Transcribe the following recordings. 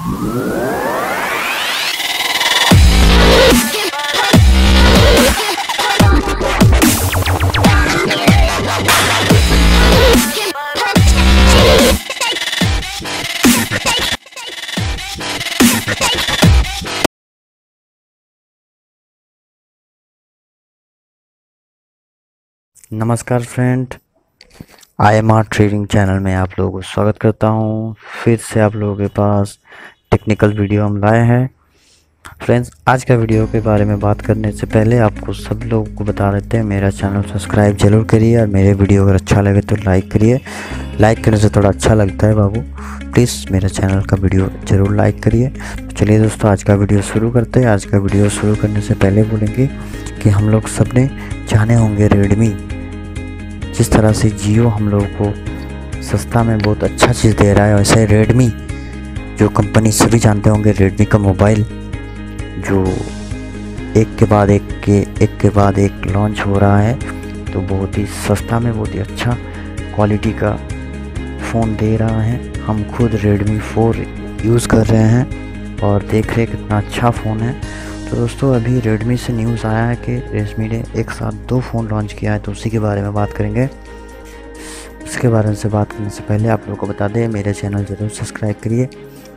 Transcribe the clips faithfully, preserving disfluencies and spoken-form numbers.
नमस्कार friend, I am R trading channel में आप लोगों को स्वागत करता हूं। फिर से आप लोगों के पास टेक्निकल वीडियो हम लाए हैं। फ्रेंड्स, आज का वीडियो के बारे में बात करने से पहले आपको सब लोगों को बता देते हैं, मेरा चैनल सब्सक्राइब जरूर करिए और मेरे वीडियो अगर अच्छा लगे तो लाइक करिए। लाइक करने से थोड़ा अच्छा लगता है बाबू, प्लीज़ मेरे चैनल का वीडियो ज़रूर लाइक करिए। तो चलिए दोस्तों, आज का वीडियो शुरू करते हैं। आज का वीडियो शुरू करने से पहले बोलेंगे कि हम लोग सब ने जाने होंगे रेडमी, जिस तरह से जियो हम लोगों को सस्ता में बहुत अच्छा चीज़ दे रहा है, वैसे रेडमी जो कंपनी सभी जानते होंगे, रेडमी का मोबाइल जो एक के बाद एक के एक के बाद एक लॉन्च हो रहा है, तो बहुत ही सस्ता में बहुत ही अच्छा क्वालिटी का फ़ोन दे रहा है। हम खुद रेडमी फोर यूज़ कर रहे हैं और देख रहे कितना अच्छा फ़ोन है। तो दोस्तों, अभी रेडमी से न्यूज़ आया है कि रेडमी ने एक साथ दो फ़ोन लॉन्च किया है, तो उसी के बारे में बात करेंगे। उसके बारे में से बात करने से पहले आप लोगों को बता दें, मेरे चैनल ज़रूर सब्सक्राइब करिए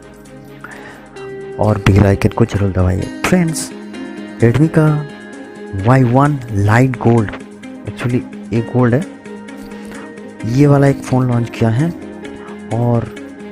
और बेल आइकन को जरूर दबाइए। फ्रेंड्स, रेडमी का Y one lite gold, actually ये गोल्ड है, ये वाला एक फ़ोन लॉन्च किया है। और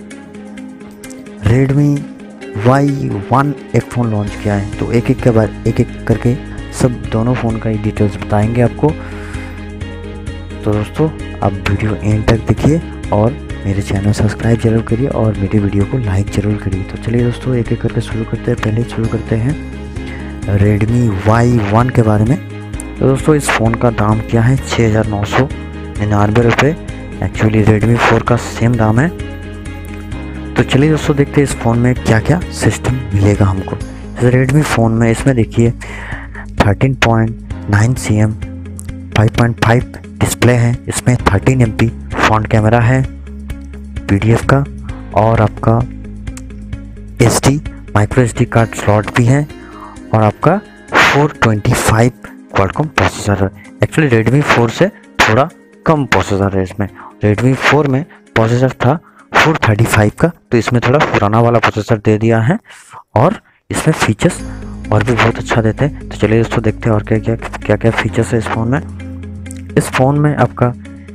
रेडमी वाई वन एक फ़ोन लॉन्च किया है। तो एक एक के बाद एक एक करके सब दोनों फ़ोन का ही डिटेल्स बताएंगे आपको। तो दोस्तों, आप वीडियो एंड तक देखिए और मेरे चैनल सब्सक्राइब जरूर करिए और मेरे वीडियो को लाइक ज़रूर करिए। तो चलिए दोस्तों, एक एक करके शुरू करते हैं। पहले शुरू करते हैं रेडमी वाई वन के बारे में। तो दोस्तों, इस फ़ोन का दाम क्या है? छः हज़ार नौ सौ निन्यानवे रुपये। एक्चुअली रेडमी फोर का सेम दाम है। तो चलिए दोस्तों, देखते हैं इस फ़ोन में क्या क्या सिस्टम मिलेगा हमको। जैसे रेडमी फ़ोन में इसमें देखिए thirteen point nine C M five point five display है। इसमें thirteen M P front camera है पी डी एफ का, और आपका S D micro S D card slot भी है, और आपका four twenty five Qualcomm processor है। एक्चुअली रेडमी फोर से थोड़ा कम प्रोसेसर है इसमें। रेडमी फोर में प्रोसेसर था फोर थर्टी फाइव का, तो इसमें थोड़ा पुराना वाला प्रोसेसर दे दिया है और इसमें फीचर्स और भी बहुत अच्छा देते हैं। तो चलिए दोस्तों, देखते हैं और क्या क्या क्या क्या फीचर्स है इस फ़ोन में। इस फ़ोन में आपका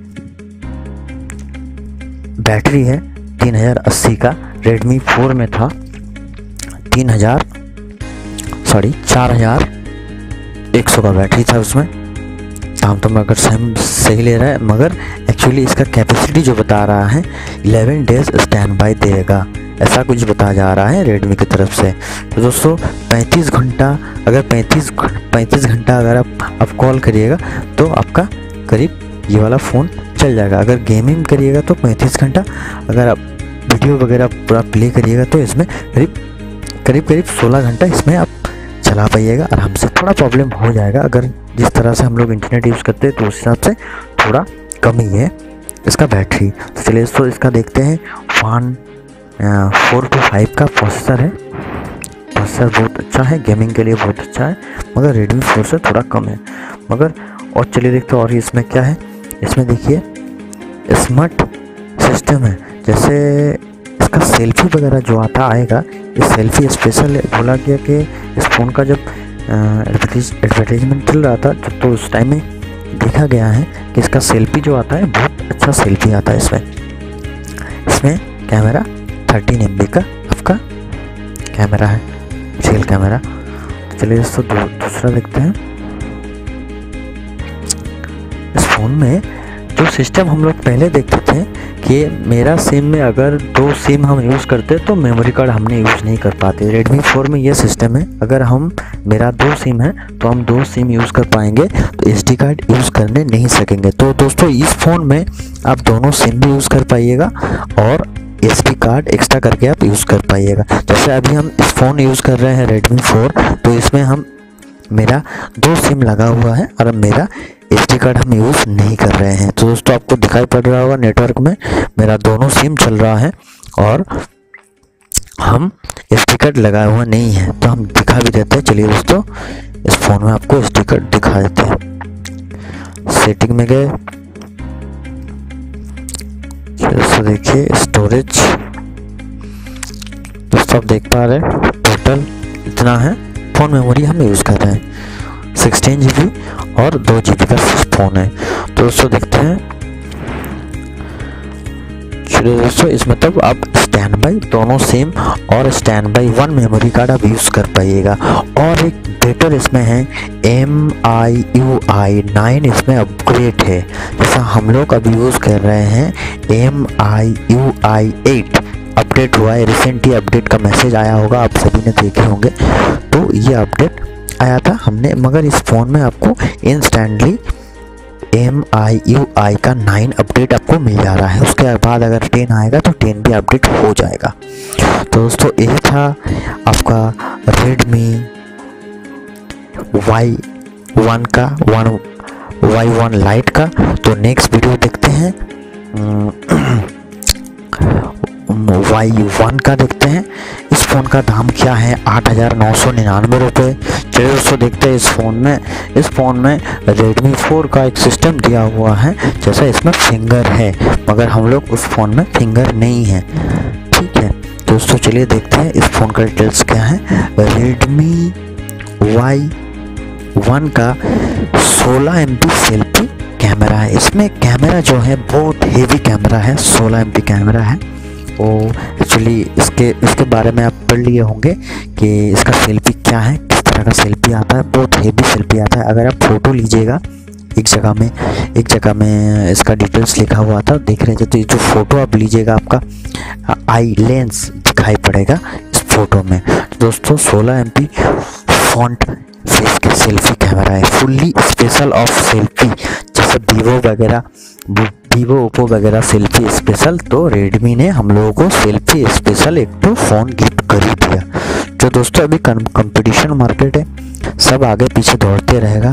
बैटरी है तीन हज़ार अस्सी का। रेडमी फोर में था तीन हज़ार सॉरी चार हज़ार एक सौ का बैटरी था उसमें। दाम तो मगर सेम सही ले रहा है, मगर एक्चुअली इसका कैपेसिटी जो बता रहा है इलेवन डेज स्टैंड बाई देगा, ऐसा कुछ बताया जा रहा है रेडमी की तरफ से। तो दोस्तों, पैंतीस घंटा अगर पैंतीस पैंतीस घंटा अगर आप आप कॉल करिएगा तो आपका करीब ये वाला फ़ोन चल जाएगा। अगर गेमिंग करिएगा तो पैंतीस घंटा, अगर आप वीडियो वगैरह पूरा प्ले करिएगा तो इसमें करीब करीब करीब सोलह घंटा इसमें आप चला पाइएगा आराम से। थोड़ा प्रॉब्लम हो जाएगा अगर जिस तरह से हम लोग इंटरनेट यूज़ करते हैं, तो उस हिसाब से थोड़ा कम ही है इसका बैटरी। तो चलिए तो इसका देखते हैं। वन फोर टू फाइव का प्रोसेसर है। प्रोसेसर बहुत अच्छा है, गेमिंग के लिए बहुत अच्छा है, मगर रेडमी फोर से थोड़ा कम है मगर। और चलिए देखते हैं और इसमें क्या है। इसमें देखिए स्मार्ट सिस्टम है। जैसे इसका सेल्फी वगैरह जो आता आएगा, ये सेल्फी स्पेशल बोला गया कि इस फ़ोन का जब एडवर्टाइजमेंट चल रहा था तो, तो उस टाइम में देखा गया है कि इसका सेल्फी जो आता है बहुत अच्छा सेल्फी आता है इसमें। इसमें कैमरा थर्टीन एम बी का आपका कैमरा है, रियल कैमरा। तो चलिए दोस्तों, दो, दूसरा देखते हैं। इस फ़ोन में जो सिस्टम हम लोग पहले देखते थे कि मेरा सिम में अगर दो सिम हम यूज़ करते तो मेमोरी कार्ड हमने यूज़ नहीं कर पाते। रेडमी फोर में ये सिस्टम है, अगर हम मेरा दो सिम है तो हम दो सिम यूज़ कर पाएंगे, तो एसडी कार्ड यूज़ करने नहीं सकेंगे। तो दोस्तों, इस फ़ोन में आप दोनों सिम भी यूज़ कर पाइएगा और एसडी कार्ड एक्स्ट्रा करके आप यूज़ कर पाइएगा। जैसे अभी हम इस फ़ोन यूज़ कर रहे हैं रेडमी फोर, तो इसमें हम मेरा दो सिम लगा हुआ है और मेरा एसडी कार्ड हम यूज़ नहीं कर रहे हैं। तो दोस्तों, आपको दिखाई पड़ रहा होगा नेटवर्क में मेरा दोनों सिम चल रहा है और हम एस डी कार्ड लगाया हुआ नहीं है, तो हम दिखा भी देते हैं। चलिए दोस्तों, इस फ़ोन में आपको एस डी कार्ड दिखा देते हैं। सेटिंग में गए, दोस्तों देखिए स्टोरेज, दोस्तों आप देख पा रहे हैं टोटल इतना है फ़ोन मेमोरी हम यूज़ कर रहे हैं। सिक्सटीन जी बी और दो जी बी का फ़ोन है। तो दोस्तों देखते हैं, चलिए दोस्तों इसमें तब आप स्टैंड बाई दोनों सिम और stand by one memory card आप यूज़ कर पाइएगा। और एक बेटर इसमें है M I U I nine, इसमें अपग्रेड है। जैसा हम लोग अभी यूज़ कर रहे हैं M I U I eight, update हुआ है रिसेंटली। अपडेट का मैसेज आया होगा, आप सभी ने देखे होंगे। तो ये अपडेट आया था हमने, मगर इस फ़ोन में आपको instantly M I U I का नाइन अपडेट आपको मिल जा रहा है। उसके बाद अगर टेन आएगा तो टेन भी अपडेट हो जाएगा। तो दोस्तों ये था आपका रेडमी वाई वन का वन वाई वन लाइट का। तो नेक्स्ट वीडियो देखते हैं वाई वन का, देखते हैं इस फ़ोन का दाम क्या है, आठ हज़ार नौ सौ निन्यानवे रुपये। चलिए दोस्तों देखते हैं इस फ़ोन में इस फ़ोन में रेडमी फोर का एक सिस्टम दिया हुआ है, जैसा इसमें फिंगर है, मगर हम लोग उस फ़ोन में फिंगर नहीं है। ठीक है दोस्तों, चलिए देखते हैं इस फ़ोन का डिटेल्स क्या है। रेडमी वाई वन का सोलह एम पी सेल्फी कैमरा है। इसमें कैमरा जो है बहुत हेवी कैमरा है, सोलह एम पी कैमरा है। ओ एक्चुअली इसके इसके बारे में आप पढ़ लिए होंगे कि इसका सेल्फी क्या है, किस तरह का सेल्फी आता है। बहुत हेवी सेल्फी आता है। अगर आप फ़ोटो लीजिएगा, एक जगह में एक जगह में इसका डिटेल्स लिखा हुआ था, देख रहे थे। तो ये जो फ़ोटो आप लीजिएगा, आपका आई लेंस दिखाई पड़ेगा इस फ़ोटो में। दोस्तों सोलह एम पी फ्रंट फेस के सेल्फी कैमरा है, फुल्ली स्पेशल ऑफ सेल्फी। जैसे वीवो वगैरह वीवो ओप्पो वगैरह सेल्फी स्पेशल, तो रेडमी ने हम लोगों को सेल्फी स्पेशल एक तो फ़ोन गिफ्ट कर ही दिया। जो दोस्तों अभी कंपटीशन मार्केट है, सब आगे पीछे दौड़ते रहेगा।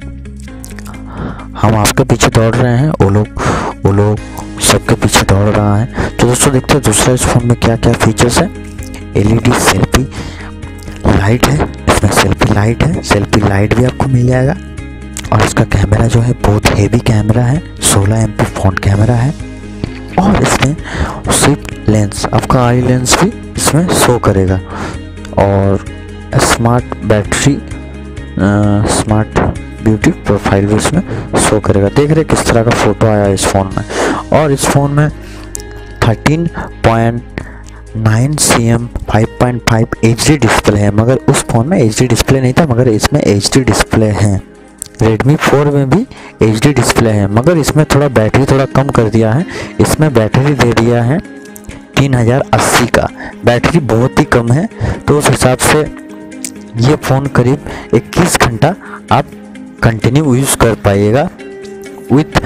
हम आपके पीछे दौड़ रहे हैं, वो लोग वो लोग सबके पीछे दौड़ रहा है। तो दोस्तों देखते हैं दूसरा इस फ़ोन में क्या क्या फीचर्स है। L E D selfie light है, इसमें सेल्फी लाइट है, सेल्फी लाइट भी आपको मिल जाएगा। और इसका कैमरा जो है बहुत हेवी कैमरा है, सोलह एम पी फ्रंट कैमरा है। और इसमें सिर्फ लेंस, आपका आई लेंस भी इसमें शो करेगा। और smart battery smart beauty profile भी इसमें शो करेगा। देख रहे किस तरह का फ़ोटो आया इस फ़ोन में। और इस फ़ोन में thirteen point nine C M five point five H D display है, मगर उस फ़ोन में एच डी डिस्प्ले नहीं था, मगर इसमें एच डी डिस्प्ले है। रेडमी फोर में भी एच डी डिस्प्ले है, मगर इसमें थोड़ा बैटरी थोड़ा कम कर दिया है। इसमें बैटरी दे दिया है तीन हज़ार अस्सी का, बैटरी बहुत ही कम है। तो उस हिसाब से ये फ़ोन करीब इक्कीस घंटा आप कंटिन्यू यूज़ कर पाइएगा विथ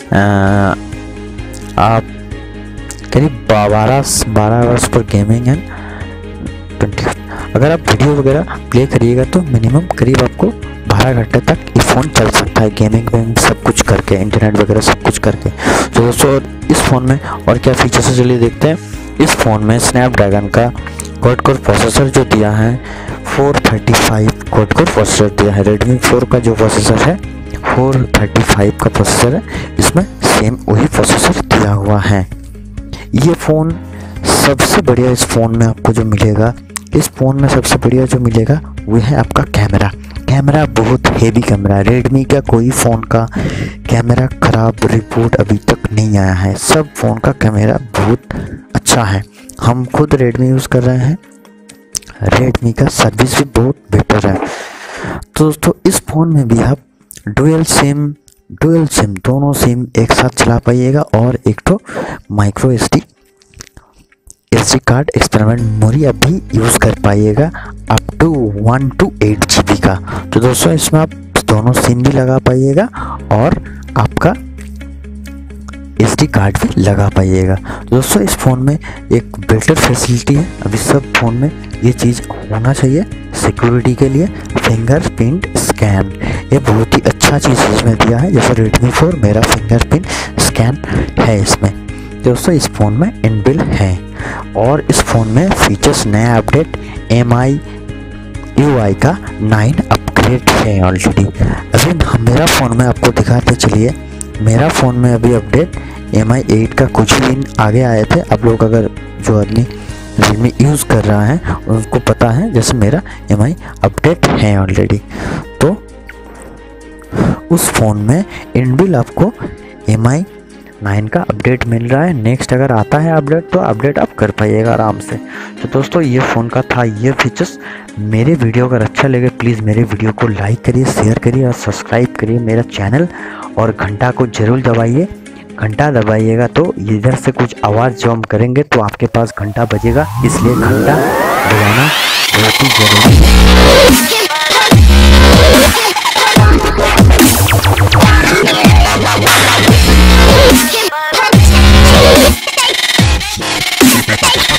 आप करीब बारह बारह आवर्स पर गेमिंग है। ट्वेंटी अगर आप वीडियो वगैरह प्ले करिएगा तो मिनिमम करीब आपको बारह घंटे तक ये फ़ोन चल सकता है, गेमिंग वेमिंग सब कुछ करके, इंटरनेट वगैरह सब कुछ करके। तो दोस्तों इस फ़ोन में और क्या फीचर्स है चलिए देखते हैं। इस फ़ोन में स्नैपड्रैगन का क्वाड कोर प्रोसेसर जो दिया है, four thirty five quad core processor दिया है। रेडमी फोर का जो प्रोसेसर है फोर थर्टी फाइव का प्रोसेसर है, इसमें सेम वही प्रोसेसर दिया हुआ है। ये फ़ोन सबसे बढ़िया इस फ़ोन में आपको जो मिलेगा, इस फ़ोन में सबसे बढ़िया जो मिलेगा वो है आपका कैमरा। कैमरा बहुत हेवी कैमरा है। रेडमी का कोई फ़ोन का कैमरा ख़राब रिपोर्ट अभी तक नहीं आया है, सब फ़ोन का कैमरा बहुत अच्छा है। हम खुद रेडमी यूज़ कर रहे हैं, रेडमी का सर्विस भी बहुत बेटर है। तो दोस्तों इस फ़ोन में भी आप डुअल सिम डुअल सिम दोनों सिम एक साथ चला पाइएगा। और एक तो micro S D S D card experiment memory अभी यूज़ कर पाइएगा up to one two eight G B का। तो दोस्तों इसमें आप दोनों सिम भी लगा पाइएगा और आपका एस डी कार्ड भी लगा पाइएगा। दोस्तों इस फ़ोन में एक बेटर फैसिलिटी है, अभी सब फ़ोन में ये चीज़ होना चाहिए सिक्योरिटी के लिए, फिंगरप्रिंट स्कैन। ये बहुत ही अच्छा चीज़ इसमें दिया है। जैसे रेडमी फोर मेरा फिंगरप्रिंट स्कैन है इसमें, दोस्तों इस फ़ोन में इनबिल्ट है। और इस फ़ोन में फीचर्स नया update M I U I का नाइन अपग्रेड है ऑलरेडी। अभी मेरा फ़ोन में आपको दिखाते चलिए, मेरा फ़ोन में अभी अपडेट एम आई एट का कुछ दिन आगे आए थे। आप लोग अगर जो आदमी Realme यूज़ कर रहा है उनको पता है, जैसे मेरा एम आई अपडेट है ऑलरेडी। तो उस फ़ोन में इनबिल्ट आपको एम आई नाइन का अपडेट मिल रहा है। नेक्स्ट अगर आता है अपडेट तो अपडेट आप कर पाइएगा आराम से। तो दोस्तों ये फ़ोन का था ये फीचर्स। मेरे वीडियो अगर अच्छा लगे प्लीज़ मेरे वीडियो को लाइक करिए, शेयर करिए और सब्सक्राइब करिए मेरा चैनल, और घंटा को ज़रूर दबाइए। घंटा दबाइएगा तो इधर से कुछ आवाज़ जो हम करेंगे तो आपके पास घंटा बजेगा, इसलिए घंटा दबाना बहुत ही जरूरी है।